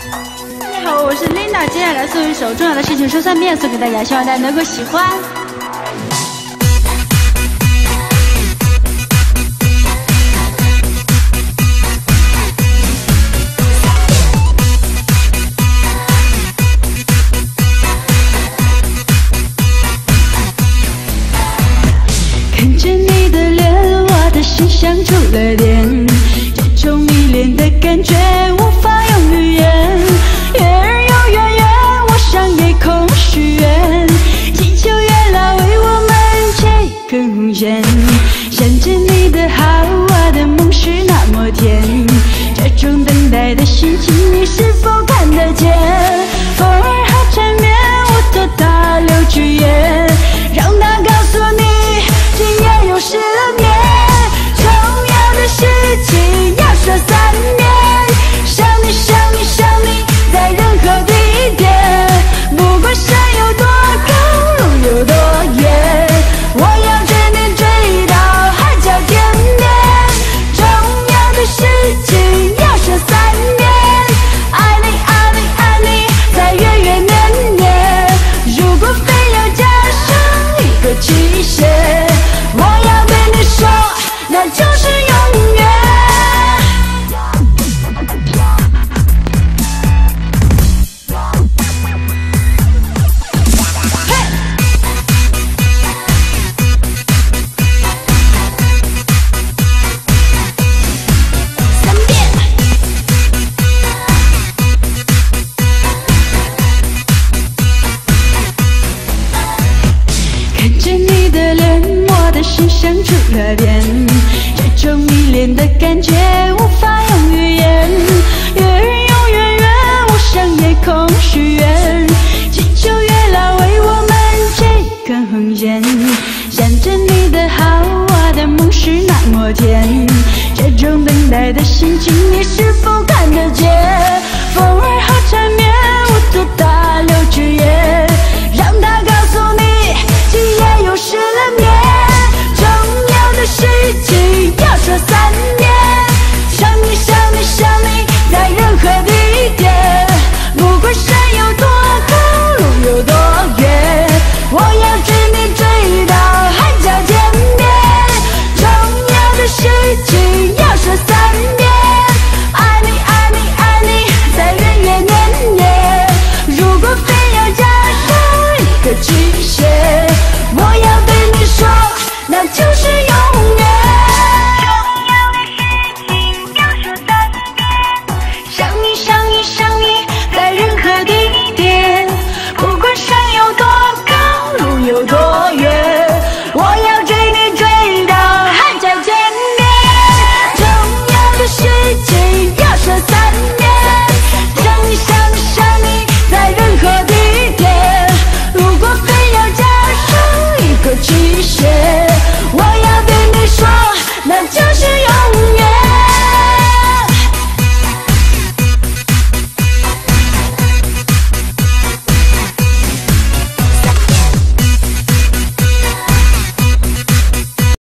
大家好，我是 Linda， 接下来送一首《重要的事情说3遍》送给大家，希望大家能够喜欢。看着你的脸，我的心像触了电，这种迷恋的感觉无法用语言。月儿有圆圆，我向夜空许愿，祈求月老为我们这个空间。想着你的好，我的梦是那么甜，这种等待的心情你是否看得见？风儿好缠绵，我多大留句言，让它告诉你今夜又是了年。重要的事情要说3遍，想你想你想你，在任何地点，不管山有多高，路有多远，我要追你追到海角天边。重要的事情要说3遍，爱你爱你爱你，在月月年年。如果非要加上一个期限，我要对你说，那就是永远。看着你的脸，我的心像触了电，这种迷恋的感觉无法用语言。月儿有圆圆，我向夜空许